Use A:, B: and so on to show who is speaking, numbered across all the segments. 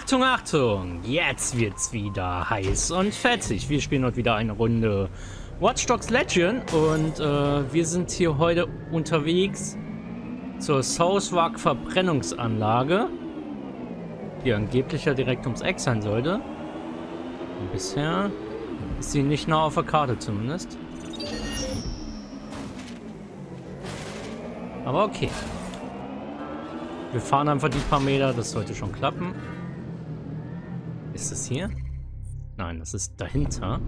A: Achtung, Achtung! Jetzt wird's wieder heiß und fetzig. Wir spielen heute wieder eine Runde Watch Dogs Legion und wir sind hier heute unterwegs zur Southwark Verbrennungsanlage, die angeblich ja direkt ums Eck sein sollte. Und bisher ist sie nicht nah auf der Karte zumindest. Aber okay. Wir fahren einfach die paar Meter, das sollte schon klappen. Ist das hier? Nein, das ist dahinter.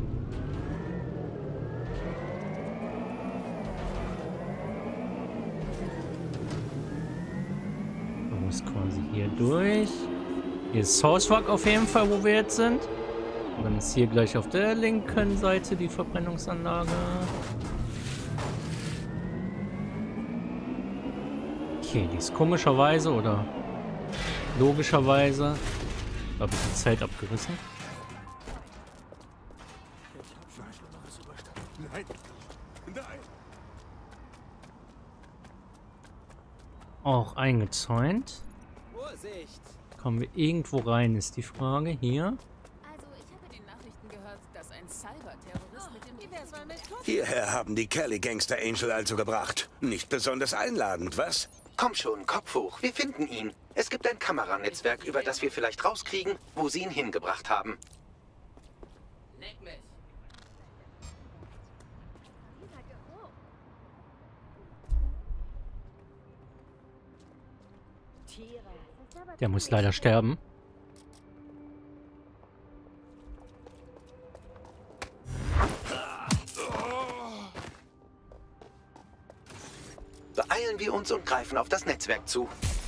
A: Man muss quasi hier durch. Hier ist Southwark auf jeden Fall, wo wir jetzt sind. Und dann ist hier gleich auf der linken Seite die Verbrennungsanlage. Okay, die ist komischerweise oder logischerweise, habe ich die Zeit abgerissen.
B: Nein. Nein.
A: Auch eingezäunt.
C: Vorsicht!
A: Kommen wir irgendwo rein, ist die Frage. Hier.
D: Also, ich habe in den Nachrichten gehört, dass ein Cyber-Terrorist mit dem
B: Hierher haben die Kelly Gangster Angel also gebracht. Nicht besonders einladend, was?
E: Komm schon, Kopf hoch. Wir finden ihn. Es gibt ein Kameranetzwerk, über das wir vielleicht rauskriegen, wo sie ihn hingebracht haben.
C: Leck mich!
A: Der muss leider sterben.
E: Beeilen wir uns und greifen auf das Netzwerk zu.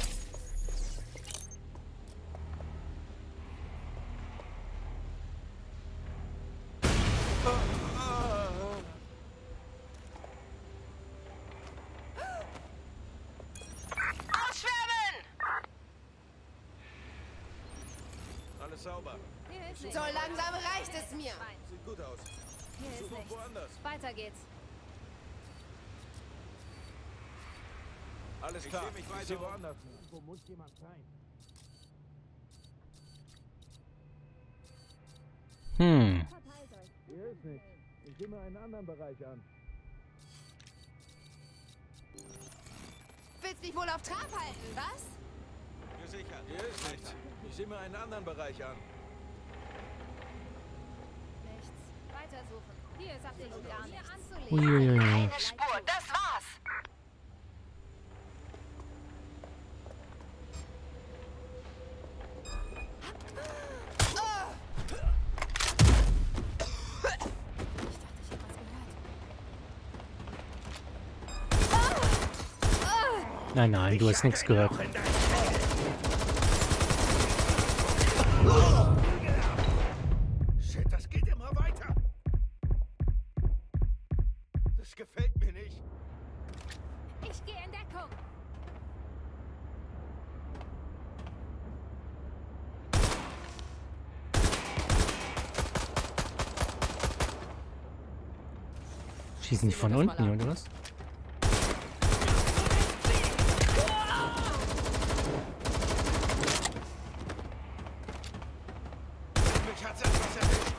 B: Alles sauber.
D: So langsam reicht es mir.
B: Sieht gut aus.
D: Hier ist
B: Suche
D: nichts.
B: woanders.
D: Weiter geht's.
B: Alles klar. Ich sehe woanders.
F: Wo muss jemand sein? Hier ist nichts. Ich sehe mir einen anderen Bereich an.
D: Willst dich wohl auf Trab halten, was?
B: Gesichert. Hier ist nichts. Ich sehe mir einen anderen Bereich an.
D: Nichts. Weitersuchen. Hier ist absolut gar nichts.
A: Uiuiui.
G: Keine Spur, das war's.
A: Nein, nein, du hast nichts gehört.
B: Shit, das geht immer weiter. Das gefällt mir nicht.
D: Ich gehe in Deckung.
A: Schießen die von unten, oder was?
B: Mich hat's etwas erwischt.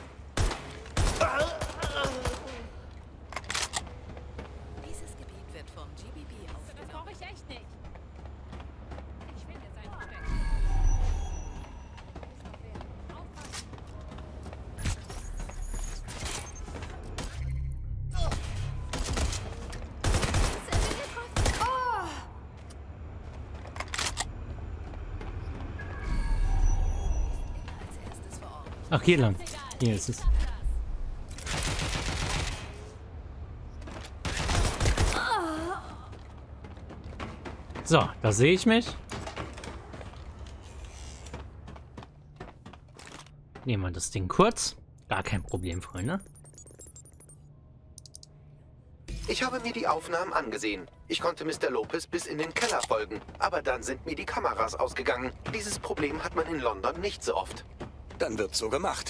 G: Dieses Gebiet wird vom GBB
D: Das
G: aufgenommen.
D: brauche ich echt nicht. Ich finde jetzt ein Versteck. Aufpassen.
G: Als erstes vor Ort.
A: Ach, hier lang. Hier ist es. So, da sehe ich mich. Nehmen wir das Ding kurz. Gar kein Problem, Freunde.
E: Ich habe mir die Aufnahmen angesehen. Ich konnte Mr. Lopez bis in den Keller folgen, aber dann sind mir die Kameras ausgegangen. Dieses Problem hat man in London nicht so oft.
B: Dann wird's so gemacht.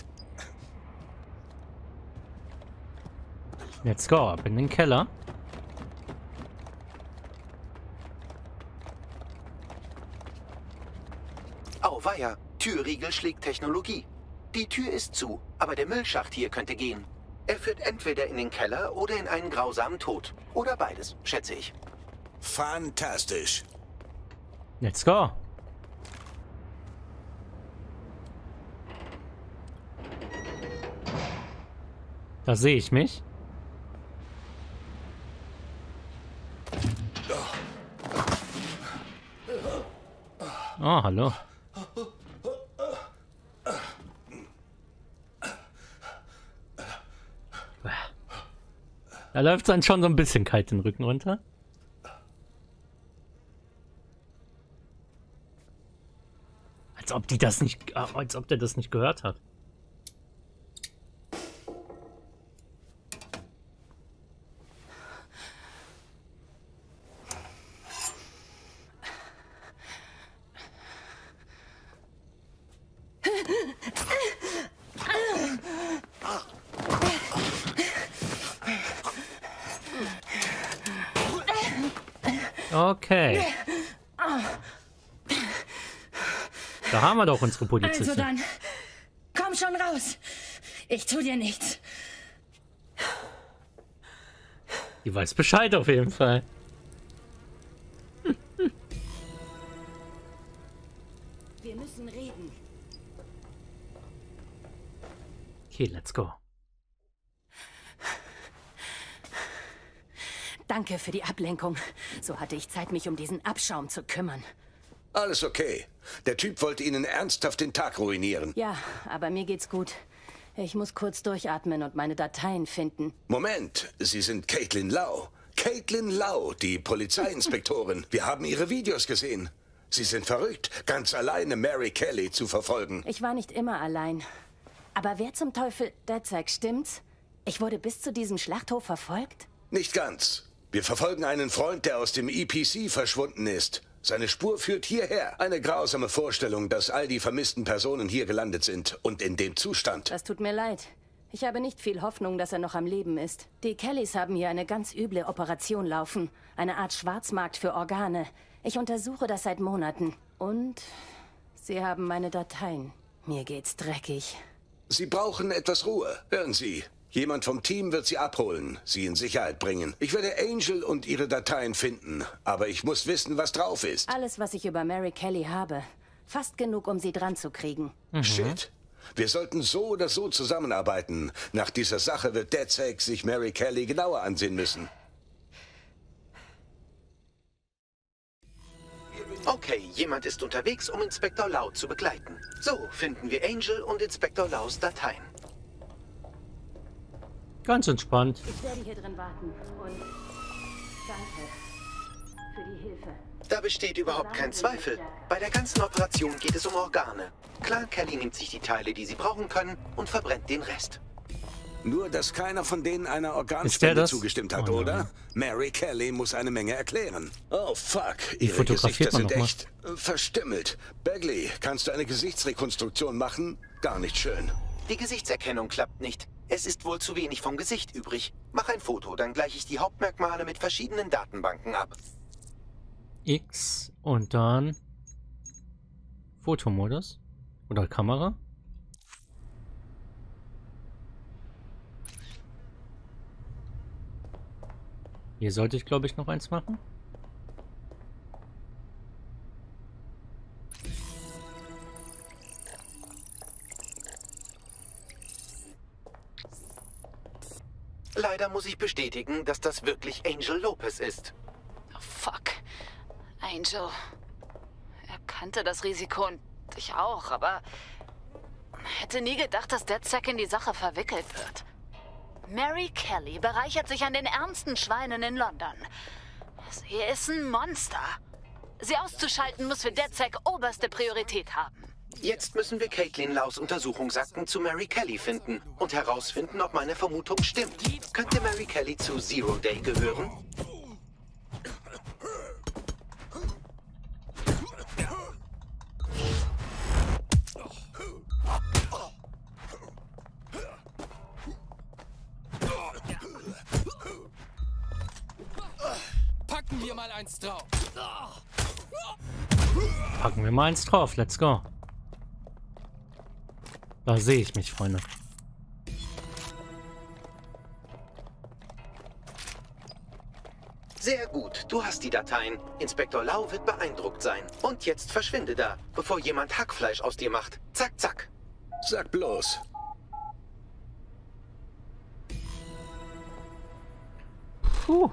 A: Let's go, ab in den Keller.
E: Auweia, Türriegel schlägt Technologie. Die Tür ist zu, aber der Müllschacht hier könnte gehen. Er führt entweder in den Keller oder in einen grausamen Tod. Oder beides, schätze ich.
B: Fantastisch.
A: Let's go. Da sehe ich mich. Oh, hallo. Da läuft dann schon so ein bisschen kalt den Rücken runter. Als ob die das nicht, als ob der das nicht gehört hat. Okay. Da haben wir doch unsere Polizisten.
H: Also dann, komm schon raus. Ich tu dir nichts.
A: Die weiß Bescheid auf jeden Fall.
H: Wir müssen reden.
A: Okay, let's go.
H: Danke für die Ablenkung. So hatte ich Zeit, mich um diesen Abschaum zu kümmern.
B: Alles okay. Der Typ wollte Ihnen ernsthaft den Tag ruinieren.
H: Ja, aber mir geht's gut. Ich muss kurz durchatmen und meine Dateien finden.
B: Moment, Sie sind Caitlin Lau. Caitlin Lau, die Polizeiinspektorin. Wir haben Ihre Videos gesehen. Sie sind verrückt, ganz alleine Mary Kelly zu verfolgen.
H: Ich war nicht immer allein. Aber wer zum Teufel, DedSec, stimmt's? Ich wurde bis zu diesem Schlachthof verfolgt?
B: Nicht ganz. Wir verfolgen einen Freund, der aus dem EPC verschwunden ist. Seine Spur führt hierher. Eine grausame Vorstellung, dass all die vermissten Personen hier gelandet sind und in dem Zustand.
H: Das tut mir leid. Ich habe nicht viel Hoffnung, dass er noch am Leben ist. Die Kellys haben hier eine ganz üble Operation laufen. Eine Art Schwarzmarkt für Organe. Ich untersuche das seit Monaten. Und sie haben meine Dateien. Mir geht's dreckig.
B: Sie brauchen etwas Ruhe. Hören Sie. Jemand vom Team wird Sie abholen, Sie in Sicherheit bringen. Ich werde Angel und ihre Dateien finden, aber ich muss wissen, was drauf ist.
H: Alles, was ich über Mary Kelly habe. Fast genug, um sie dran zu kriegen.
B: Shit. Wir sollten so oder so zusammenarbeiten. Nach dieser Sache wird DedSec sich Mary Kelly genauer ansehen müssen.
E: Okay, jemand ist unterwegs, um Inspektor Lau zu begleiten. So finden wir Angel und Inspektor Laus Dateien.
A: Ganz entspannt.
H: Ich werde hier drin warten und danke für die Hilfe.
E: Da besteht überhaupt kein Zweifel. Bei der ganzen Operation geht es um Organe. Klar, Kelly nimmt sich die Teile, die sie brauchen können, und verbrennt den Rest.
B: Nur, dass keiner von denen einer
A: Ist der
B: Organspende
A: das?
B: zugestimmt hat,
A: Oh,
B: oder? Mary Kelly muss eine Menge erklären. Oh, fuck. Ihre
A: fotografiert
B: Gesichter
A: man
B: sind
A: noch mal?
B: echt verstümmelt. Bagley, kannst du eine Gesichtsrekonstruktion machen? Gar nicht schön.
E: Die Gesichtserkennung klappt nicht. Es ist wohl zu wenig vom Gesicht übrig. Mach ein Foto, dann gleiche ich die Hauptmerkmale mit verschiedenen Datenbanken ab.
A: X und dann Fotomodus oder Kamera. Hier sollte ich, glaube ich, noch eins machen.
E: Leider muss ich bestätigen, dass das wirklich Angel Lopez ist.
G: Oh, fuck. Angel. Er kannte das Risiko und ich auch, aber hätte nie gedacht, dass DedSec in die Sache verwickelt wird. Mary Kelly bereichert sich an den ärmsten Schweinen in London. Sie ist ein Monster. Sie auszuschalten muss für DedSec oberste Priorität haben.
E: Jetzt müssen wir Caitlin Laus Untersuchungsakten zu Mary Kelly finden und herausfinden, ob meine Vermutung stimmt. Könnte Mary Kelly zu Zero Day gehören?
C: Packen wir mal eins drauf.
A: Packen wir mal eins drauf. Let's go. Da sehe ich mich, Freunde.
E: Sehr gut, du hast die Dateien. Inspektor Lau wird beeindruckt sein. Und jetzt verschwinde da, bevor jemand Hackfleisch aus dir macht. Zack, zack.
B: Sag bloß.
A: Puh.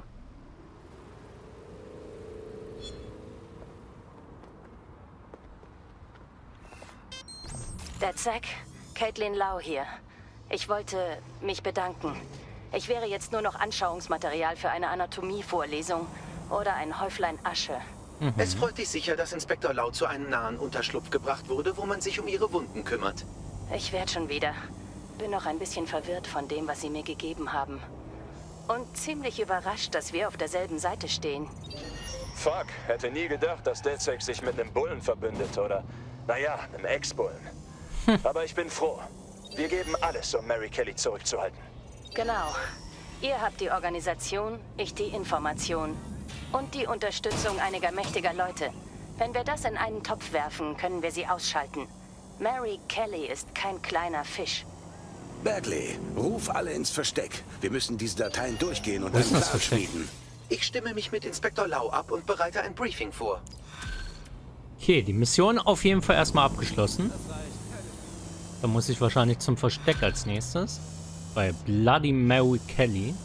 H: Der Zack, Caitlin Lau hier. Ich wollte mich bedanken. Ich wäre jetzt nur noch Anschauungsmaterial für eine Anatomievorlesung oder ein Häuflein Asche.
E: Es freut dich sicher, dass Inspektor Lau zu einem nahen Unterschlupf gebracht wurde, wo man sich um ihre Wunden kümmert.
H: Ich werde schon wieder. Bin noch ein bisschen verwirrt von dem, was sie mir gegeben haben. Und ziemlich überrascht, dass wir auf derselben Seite stehen.
I: Fuck, hätte nie gedacht, dass DedSec sich mit einem Bullen verbündet oder, naja, einem Ex-Bullen. Aber ich bin froh. Wir geben alles, um Mary Kelly zurückzuhalten.
H: Genau. Ihr habt die Organisation, ich die Information. Und die Unterstützung einiger mächtiger Leute. Wenn wir das in einen Topf werfen, können wir sie ausschalten. Mary Kelly ist kein kleiner Fisch.
B: Bagley, ruf alle ins Versteck. Wir müssen diese Dateien durchgehen und
A: Wo ist
B: einen
A: das
B: Plan
A: Versteck?
B: schmieden.
E: Ich stimme mich mit Inspektor Lau ab und bereite ein Briefing vor.
A: Okay, die Mission auf jeden Fall erstmal abgeschlossen. Da muss ich wahrscheinlich zum Versteck als nächstes. Bei Bloody Mary Kelly.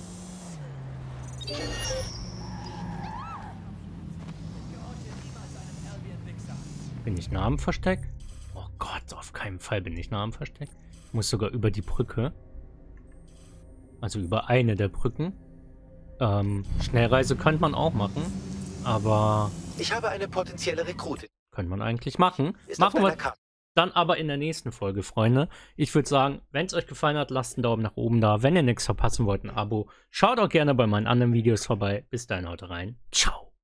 A: Bin ich nah am Versteck? Oh Gott, auf keinen Fall bin ich nah am Versteck. Ich muss sogar über die Brücke. Also über eine der Brücken. Schnellreise könnte man auch machen. Aber
E: Ich habe eine potenzielle Rekrutin.
A: könnte man eigentlich machen.
E: Ist auf
A: Machen wir
E: deiner Karte.
A: dann aber in der nächsten Folge, Freunde. Ich würde sagen, wenn es euch gefallen hat, lasst einen Daumen nach oben da. Wenn ihr nichts verpassen wollt, ein Abo. Schaut auch gerne bei meinen anderen Videos vorbei. Bis dahin, haut rein. Ciao.